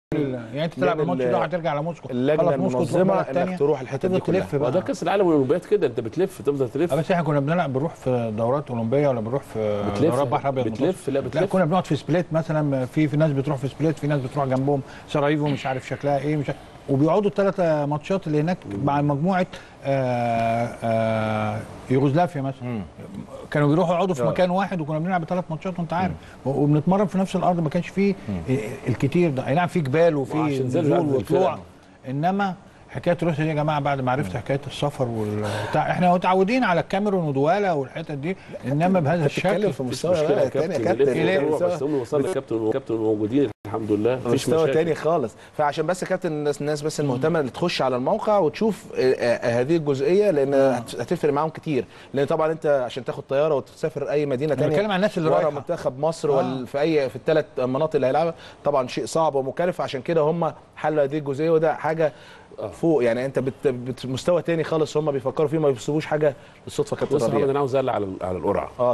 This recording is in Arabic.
يعني انت تلعب الماتش ده هترجع على موسكو، اللجنه المنظمه انك تروح الحته دي كلها. وده كاس العالم والاولمبياد كده، انت بتلف تفضل تلف. بس احنا كنا بنروح في دورات اولمبيه ولا بنروح في دورات بحر ابيض؟ بتلف. لا كنا بنقعد في سبليت مثلا، في ناس بتروح في سبليت، في ناس بتروح جنبهم سراييفو مش عارف شكلها ايه، مش عارف. وبيقعدوا الثلاث ماتشات اللي هناك مع مجموعه يوغوسلافيا مثلا. كانوا بيروحوا يقعدوا في مكان واحد، وكنا بنلعب 3 ماتشات وانت عارف، وبنتمرن في نفس الارض. ما كانش فيه الكتير ده، اي نعم في جبال وفي نزول وطلوع، انما حكايه روسيا دي يا جماعه بعد ما عرفت حكايه السفر والبتاع، احنا متعودين على الكاميرون ودوالا والحتت دي، انما بهذا الشكل في مستوى ثاني يا كابتن. بس هم وصلنا كابتن موجودين الحمد لله، مفيش مستوى تاني خالص. فعشان بس كابتن الناس بس المهتمه اللي تخش على الموقع وتشوف هذه الجزئيه، لان هتفرق معاهم كتير. لان طبعا انت عشان تاخد طياره وتسافر اي مدينه ثانيه، بتكلم عن الناس اللي رايحه منتخب مصر ولا في الثلاث مناطق اللي هيلعبها، طبعا شيء صعب ومكلف. عشان كده هم حلوا هذه الجزئيه، وده حاجه فوق. يعني انت مستوى تاني خالص هم بيفكروا فيه، ما بيسيبوش حاجه بالصدفه. كابتن ربيع، بص انا عاوز اقلع على القرعه.